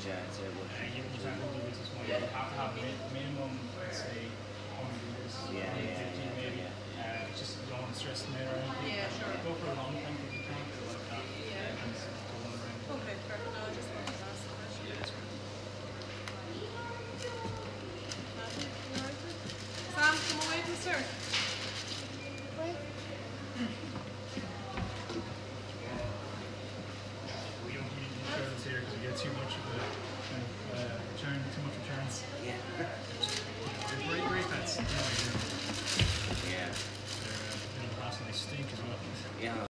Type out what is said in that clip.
giants, yeah, but You can't go do this one. You have to have minimum, let's say, 100 liters, yeah, 150 yeah, maybe. yeah. Just don't want to stress them out or anything. Yeah, sure. Go for a long tank if you can, like that. Yeah. And just go on around. Okay, perfect. No, I just wanted to ask the question. Yeah, it's right. Sam, come away from the sir. We don't need insurance here because we get too much of the kind of return, too much returns. Yeah. They're great pets. You know, Yeah. they're absolutely stink as well. Yeah.